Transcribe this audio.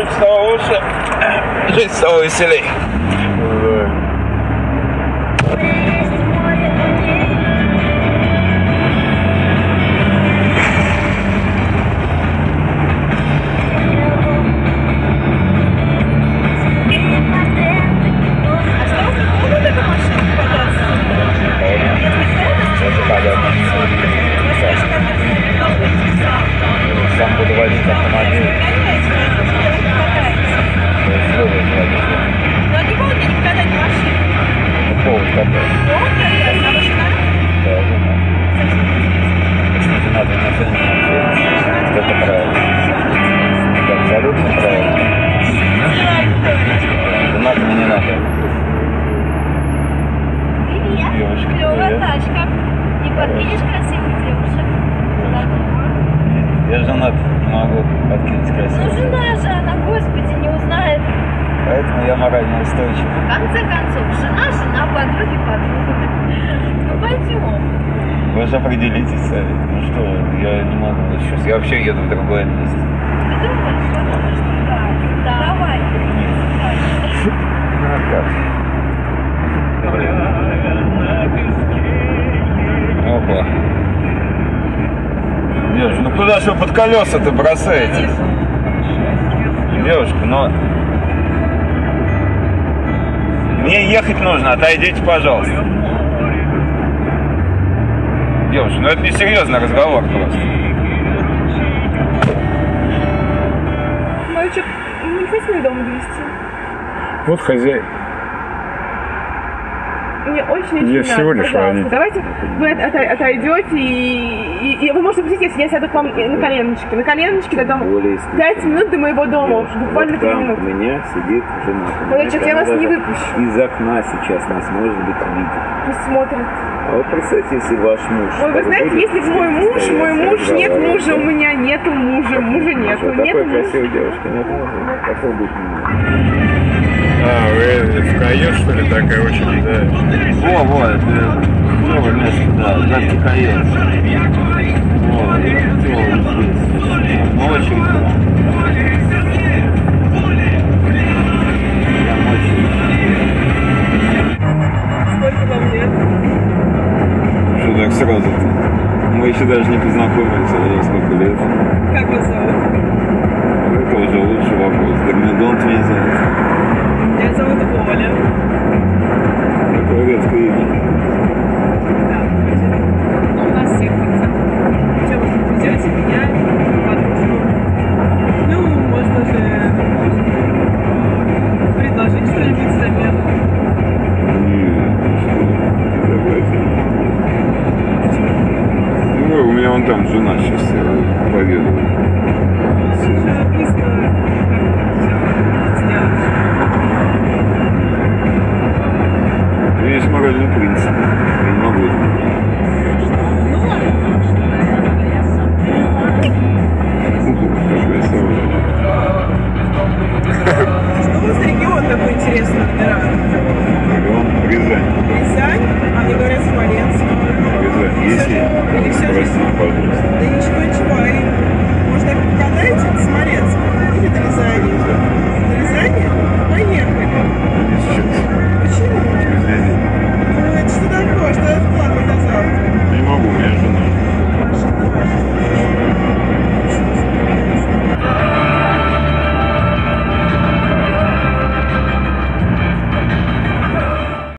Жизнь стала лучше, жизнь стала веселей. Сам буду водить автомобиль. Но не могут мне никогда не машину. Повод какой? Повод какая? А машина? Да, жена. Если жена, то не ценит. Это правильно. Это абсолютно правильно. Жена мне не надо. Привет. Девушка, Клевая привет. тачка. Не подкинешь красивых девушек? Я женат, не могу подкинуть Ну красиво. жена же, она, господи, не узнает. Поэтому я морально устойчив. В конце концов, жена, подруги, подруга. Ну пойдем. Вы же определитесь сами. Ну что, я не могу вот сейчас. Я вообще еду в другое место. Ты думаешь, что да? Да. Давай. Ну как? Опа. Девушка, ну куда же вы под колеса-то бросаете? Девушка, ну... Мне ехать нужно, отойдите, пожалуйста. Девушка, ну это не серьезный разговор просто. Мальчик, не хотел дом довести. Вот хозяин. Мне очень Я надо, всего лишь пожалуйста. водитель. Давайте вы отойдете и вы можете пустить, если я сяду к вам на коленочки. На коленочки до дома. 5 минут до моего дома. Буквально 3 Вот там минуты. у меня сидит жена. Молодчик, я вас не выпущу. Из окна сейчас нас, может быть, видит. Пусть смотрит. А вот представьте, если ваш муж... Ой, вы так знаете, будет если бы мой муж, стоять, нет разговаривать, мужа, да? у меня нету мужа, мужа нету. Такой Нету мужа. красивой девушки нет мужа. Какой будет муж? А, вы в Кайо, что ли, такая очередь, да? Во, это новое место, да, гадкий Кайо. Во, я хотел здесь. Ну, очередь. Прям очередь. Сколько вам лет? Что так сразу-то? Мы еще даже не познакомились, а уже сколько лет. Как вас зовут? Это уже лучший вопрос. Дормидонт меня зовут. Меня зовут Оля. Такое редкое имя. Да, ну, у нас всех так. Что вы тут ведете? Меня, подружку. Ну, можно же предложить что-нибудь взамен. Ну, у меня вон там жена сейчас поведала. Уже близко сделать. Есть моральный принцип.